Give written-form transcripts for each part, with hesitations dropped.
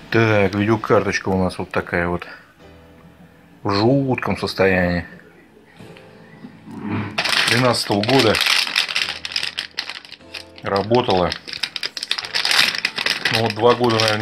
Так, видеокарточка у нас вот такая вот. В жутком состоянии. 2013 года. Работала. Ну вот 2 года, наверное.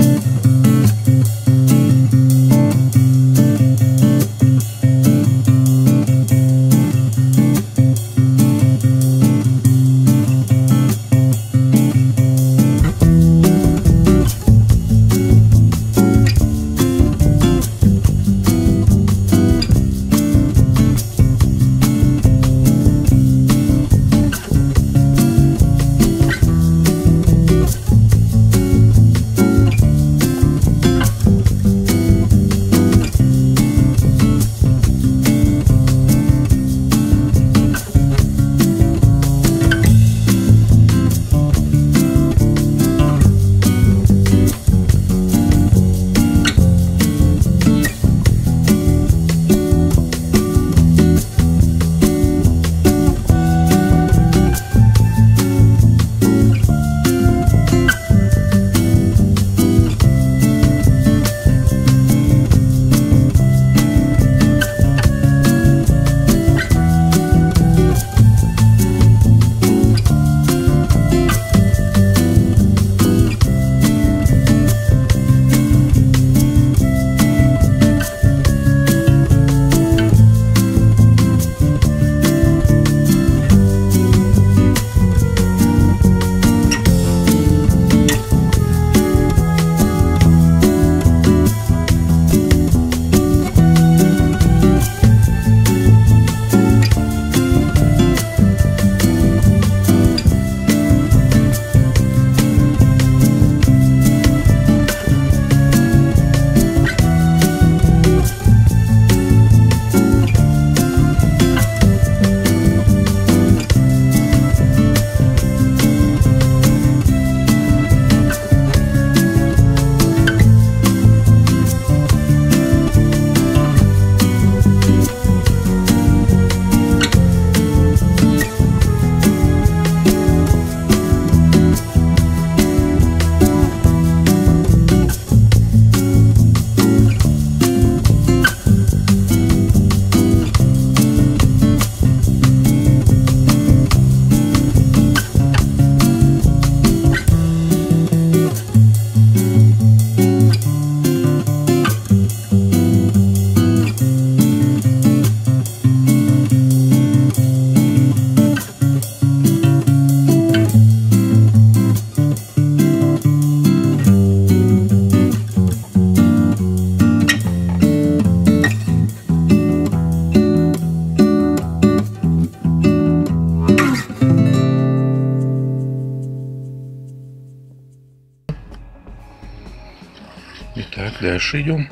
Итак, дальше идем.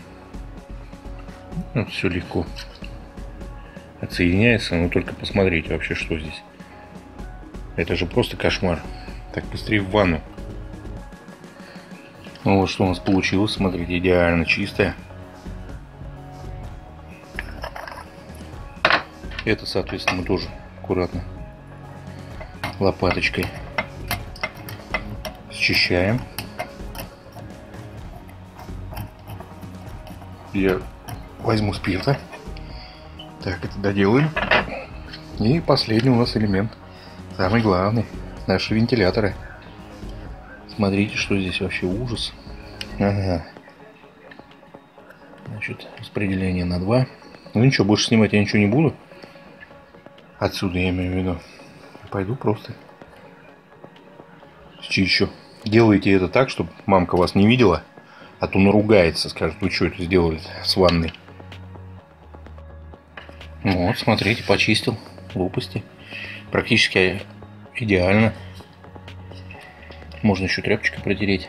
Вот все легко отсоединяется, но только посмотрите вообще, что здесь. Это же просто кошмар. Так, быстрее в ванну. Ну вот что у нас получилось, смотрите, идеально чистая. Это, соответственно, мы тоже аккуратно лопаточкой счищаем. Я возьму спирта. Так, это доделаем. И последний у нас элемент. Самый главный. Наши вентиляторы. Смотрите, что здесь вообще ужас. Ага. Значит, распределение на 2. Ну ничего, больше снимать я ничего не буду. Отсюда я имею в виду. Пойду просто счищу. Делайте это так, чтобы мамка вас не видела. А то наругается, скажет, вы что это сделали с ванной. Вот, смотрите, почистил лопасти. Практически идеально. Можно еще тряпочкой протереть.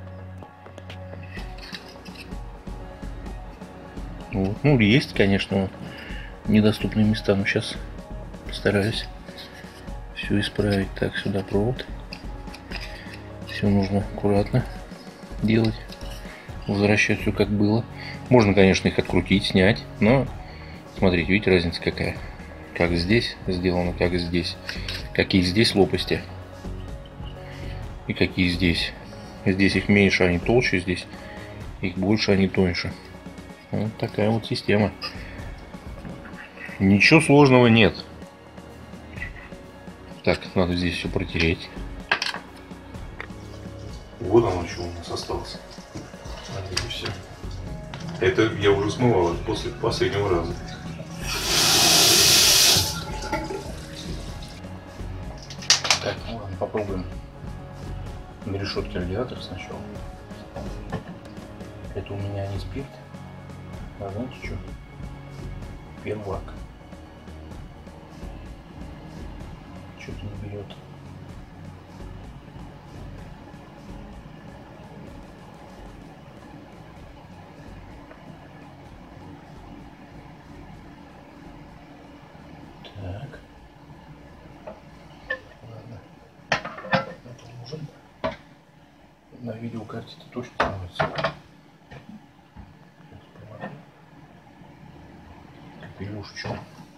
Вот. Ну, есть, конечно, недоступные места, но сейчас постараюсь все исправить. Так, сюда провод. Все нужно аккуратно делать. Возвращать все как было. Можно, конечно, их открутить, снять, но смотрите, видите, разница какая. Как здесь сделано, как здесь. Какие здесь лопасти и какие здесь. Здесь их меньше, они толще, здесь Их больше, они тоньше. Вот такая вот система. Ничего сложного нет. Так, надо здесь все протереть. Вот оно, что у нас осталось. Все. Это я уже смывал после последнего раза. Так, ну ладно, попробуем на решетке радиатора сначала. Это у меня не спирт, а знаете что? Первак. Что-то не берет. Так. Ладно. Это нужен. На видеокарте это точно становится. Капелюшечку.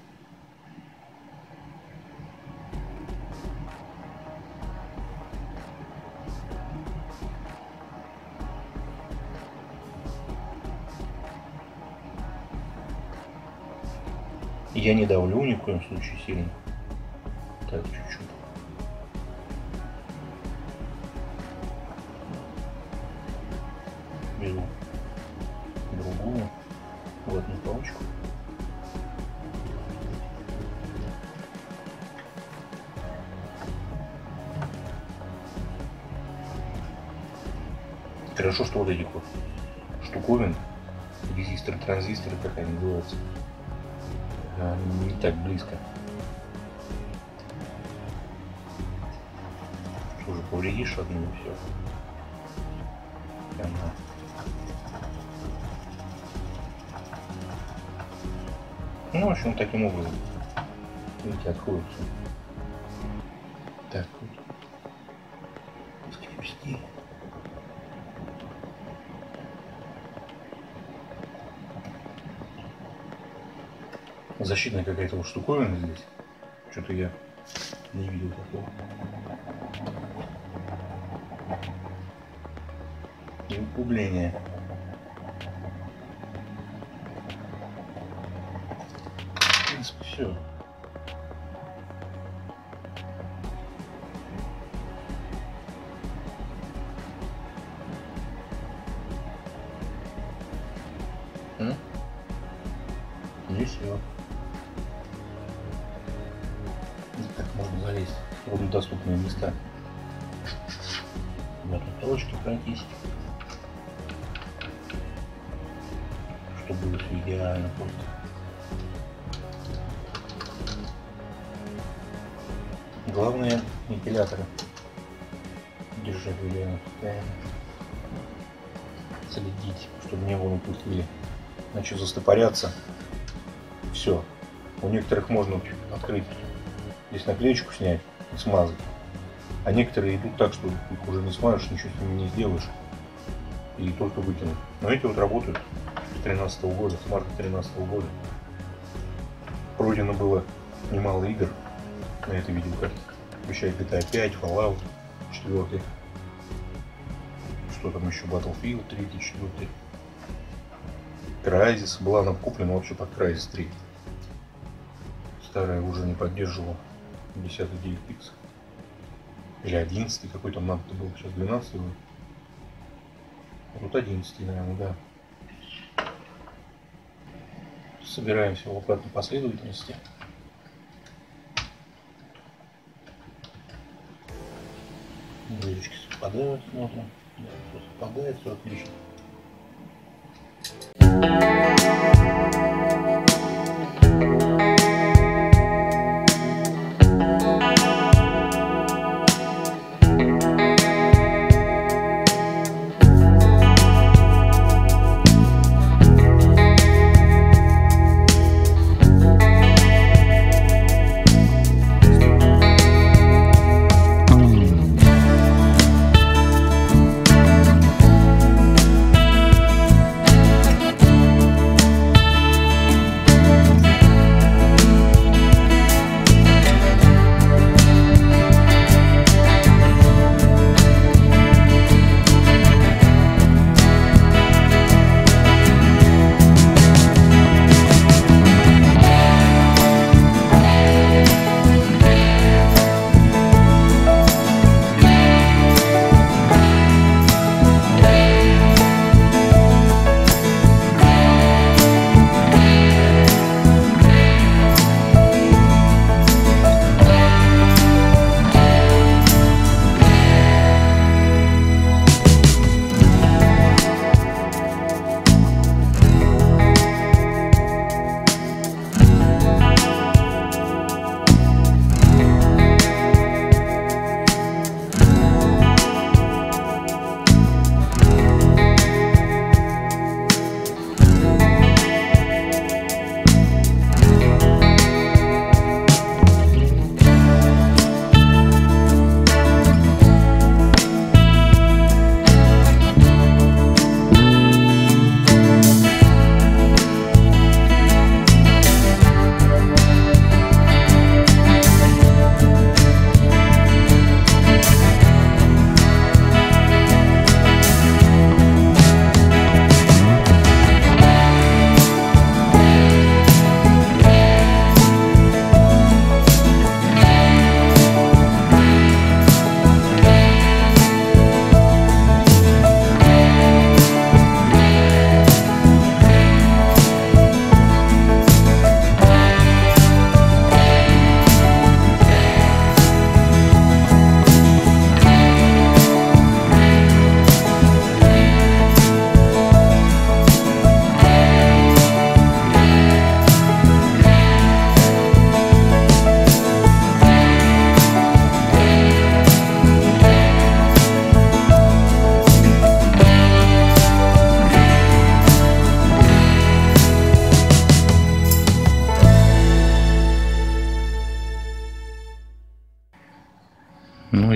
Я не давлю ни в коем случае сильно. Так, чуть-чуть. Беру другую ватную палочку. Хорошо, что вот этих вот штуковин, резисторы, транзисторы, как они называются, не так близко. Что же, повредишь одну и все. Ага. Ну, в общем, таким образом, видите, откроются. Так, вот. Скрепсти. Защитная какая-то вот штуковина здесь. Что-то я не видел такого. И углубление. В принципе, все. Здесь все. Так можно залезть в труднодоступные места. В эту точку пройтись, чтобы было все идеально просто. Главное вентиляторы держать в идеальном состоянии. Следить, чтобы не было пустили. Начал застопоряться. Все. У некоторых можно открыть, здесь наклеечку снять и смазать. А некоторые идут так, что их уже не смажешь, ничего с ними не сделаешь. И только выкинуть. Но эти вот работают с 2013 года, с марта 2013 года. Пройдено было немало игр на этой видеокарте. Включая GTA 5, Fallout 4. Что там еще? Battlefield 3, 4. Crysis. Была нам куплена вообще под Crysis 3. Старая уже не поддерживала 10 DirectX. Или 11 какой там надо был. Сейчас 12 был. Вот 11, наверное, да. Собираем все в обратной последовательности. Дырочки совпадают, смотрим. Да, все совпадает, все отлично.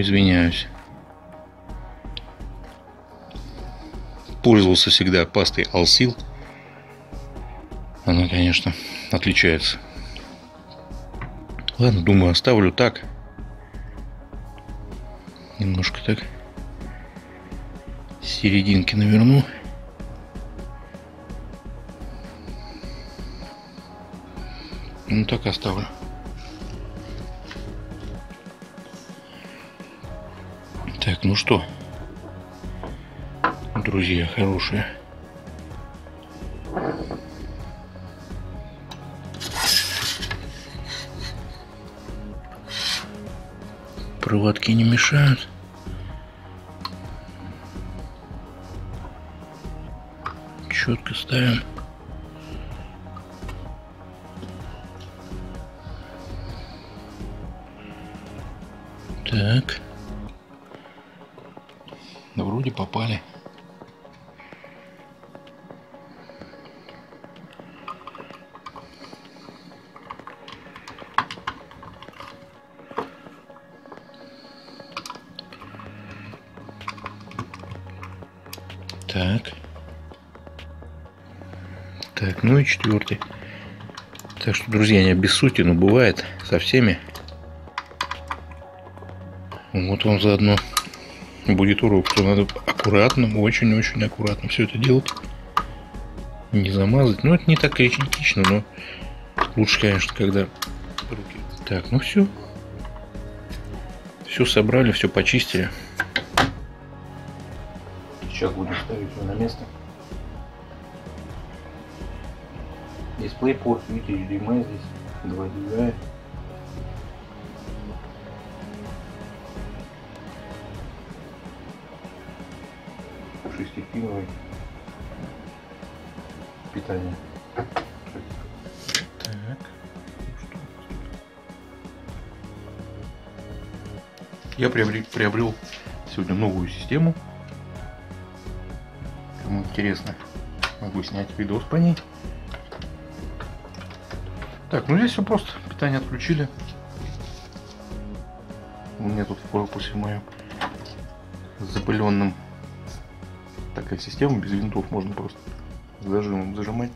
извиняюсь. Пользовался всегда пастой Алсил. Она, конечно, отличается. Ладно, думаю, оставлю так. Немножко так с серединки наверну. Ну так оставлю. Так, ну что, друзья хорошие. Проводки не мешают. Четко ставим. Так. Да вроде попали. Так. Так, ну и четвертый. Так что, друзья, не обессудьте, но бывает со всеми. Вот вам заодно будет урок, что надо аккуратно, очень-очень аккуратно все это делать. Не замазать. Ну, это не так критично, но лучше, конечно, когда руки. Так, ну все. Все собрали, все почистили. Сейчас будем ставить его на место. DisplayPort, видите, HDMI здесь, 2 дюйма. Шестипиновый питание. Так. Я приобрел сегодня новую систему. Кому интересно, могу снять видос по ней. Так, ну здесь все просто. Питание отключили. У меня тут в корпусе моем запыленном такая система, без винтов, можно просто с зажимом зажимать.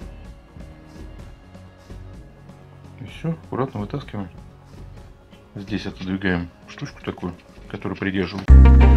И все, аккуратно вытаскиваем. Здесь отодвигаем штучку такую, которую придерживаем.